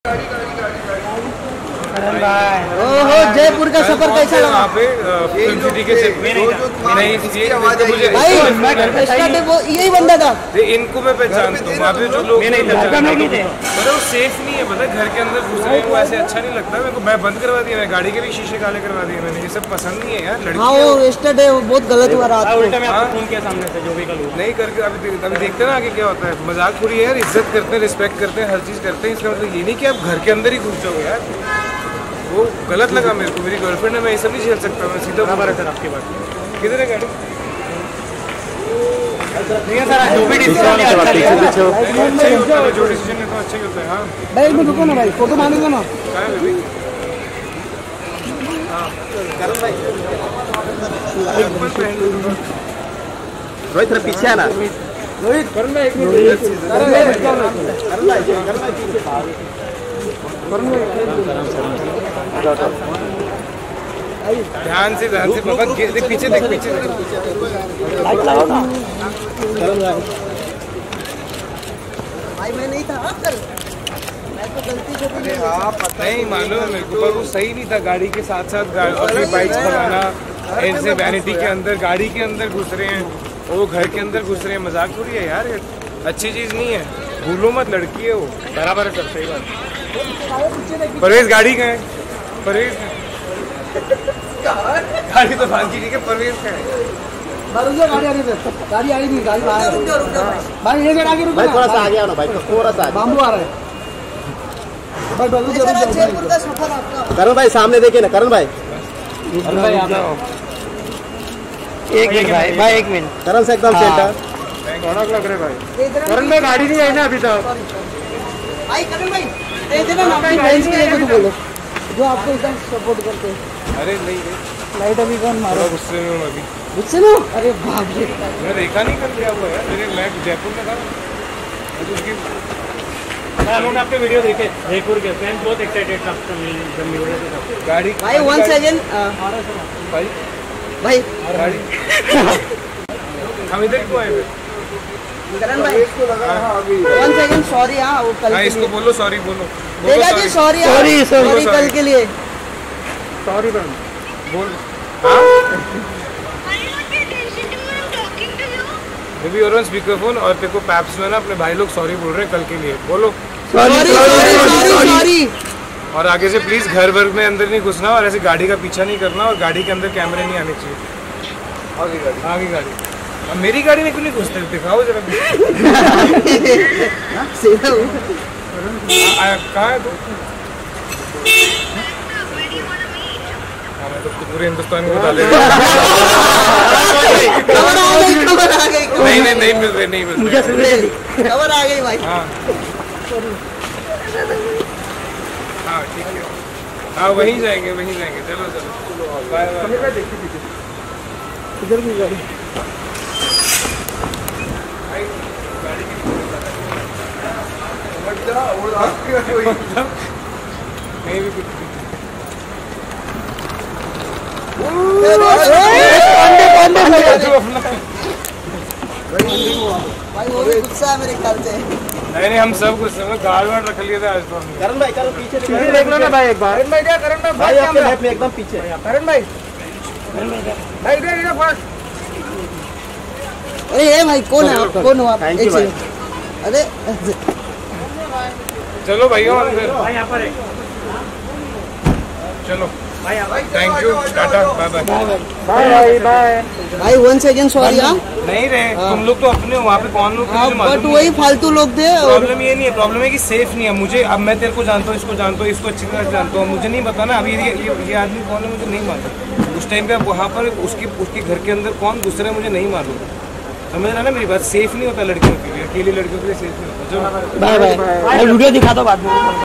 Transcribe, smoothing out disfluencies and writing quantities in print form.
ओहो, जयपुर का सफर कैसा लगा? वहाँ पे फिल्म सिटी के सेट में नहीं यही बंदा था। इनको मैं पहचानता हूँ। वहाँ पे जो लोग मतलब सेफ नहीं है, पता घर के अंदर घुस रहे हैं, वो ऐसे अच्छा नहीं लगता मेरे को। मैं बंद करवा दिया, मैं गाड़ी के भी शीशे काले करवा दिए मैंने। ये सब पसंद नहीं है यार लड़की। हाँ, वो yesterday बहुत गलत हुआ रात को। उनके सामने से जो भी नहीं करके अभी देखते ना आगे क्या होता है। मजाक थोड़ी है यार, इज्जत करते हैं, रिस्पेक्ट करते हैं, हर चीज़ करते हैं। इसका मतलब ये नहीं कि आप घर के अंदर ही घुस जाओगे यार। वो गलत लगा मेरे को। मेरी गर्लफ्रेंड है, मैं ये सब नहीं झेल सकता। मैं सीधा बराबर है सर आपकी बात। किधर है गाड़ी? नहीं है सर, जो भी डिसीजन जो डिसीजन है तो अच्छा ही होता है। हाँ भाई में रुको ना भाई, फोटो मांगे दो ना। क्या है बेबी? रोहित थोड़ा पीछे आना। रोहित करण भाई एक मिनट। ध्यान से बाबा, देख पीछे, देख पीछे। लाइट लगाओ ना। भाई मैं नहीं था कल, मैं तो गलती से। अरे हाँ पता नहीं, मालूम है मेरे को, पर वो सही नहीं था। गाड़ी के साथ साथ अपनी बाइक्स भगाना, ऐसे वैनिटी के अंदर, गाड़ी के अंदर घुस रहे हैं, वो घर के अंदर घुस रहे हैं। मजाक थोड़ी है यार, अच्छी चीज़ नहीं है। भूलो मत, लड़की है वो। बराबर है सर, सही बात। परवेज गाड़ी का है, परवेज गाड़ी तो बाकी ठीक है, परवेज का है। गाड़ी आ रही है, गाड़ी आ रही थी, गाड़ी बाहर। भाई ये जरा आगे रुको भाई, थोड़ा सा आगे आओ ना भाई, थोड़ा सा। बाम्बू आ रहा है भाई। जयपुर का सफर आपका। करण भाई सामने देखिए ना, करण भाई। एक मिनट भाई, एक मिनट। करण से एकदम सेंटर। रौनक लग रहे भाई। करण भाई गाड़ी नहीं आई ना अभी तक। भाई करण भाई दे देना ना अपनी फ्रेंड्स के लिए कुछ बोलो जो आपको एकदम सपोर्ट करते हैं। अरे नहीं लाइट अभी कौन मारा? गुस्से में हूँ अभी। गुस्से में? अरे बाप रे, मैं देखा नहीं कर क्या हुआ यार। मैं जयपुर में था, उसकी मैंने आपके वीडियो देखे जयपुर के, फैन बहुत एक्साइटेड था गाड़ी। भाई वन सेकंड भाई भाई गाड़ी हम इधर क्यों आए थे? करण भाई वन सेकंड, सॉरी। हाँ वो कल हाँ, इसको बोलो सॉरी, बोलो देगा जी, सॉरी सॉरी कल के लिए सॉरी बोल। बेबी और ऑन स्पीकरफोन, और तेरे को पैप्स में ना अपने भाई लोग सॉरी बोल रहे हैं कल के लिए। बोलो सॉरी। और आगे से प्लीज घर वर्ग में अंदर नहीं घुसना, और ऐसे गाड़ी का पीछा नहीं करना, और गाड़ी के अंदर कैमरे नहीं आने चाहिए। आगे गाड़ी। अब मेरी गाड़ी में क्यों नहीं घुसते? दिखाओ जरा। कहाँ है तू? मैं तो पूरे हिंदुस्तान को बता दे। नहीं मिल रहे, नहीं मिल रहे। खबर आ गई भाई। हाँ हाँ ठीक है। हाँ वहीं जाएंगे। चलो बाय बाय। इधर भी गाड़ी। नहीं भी कुछ भाई वो भी गुस्सा है मेरे ख्याल से। नहीं हम सब कुछ गाड़ वाड़ रख लिए थे आज तो। करण भाई, करण पीछे देख लो ना भाई एक बार। करण भाई क्या? करण भाई आपके लेफ्ट में एकदम पीछे। करण भाई इधर फर्स्ट। अरे ये भाई कौन है आप? कौन हो आप? एक सेकंड। अरे चलो भैया भाई यहाँ पर है। चलो thank you, tata, bye bye. भाई वन सेकंड, सॉरी। हाँ नहीं रहे तुम लोग तो अपने हो, वहाँ पे कौन लोग थे? बट वही फालतू लोग थे। प्रॉब्लम ये नहीं है, प्रॉब्लम है कि सेफ नहीं है। मुझे अब मैं तेरे को जानता हूँ, इसको जानता हूँ, इसको अच्छी तरह जानता हूँ, मुझे नहीं पता ना अभी ये आदमी कौन है, मुझे नहीं मालूम। उस टाइम पे वहाँ पर उसके घर के अंदर कौन घुस रहा है मुझे नहीं मालूम। समझ रहा ना मेरी बात? सेफ नहीं होता लड़कियों के लिए, अकेली लड़कियों के लिए सेफ नहीं होता। Bye bye. वीडियो दिखा दो बाद में।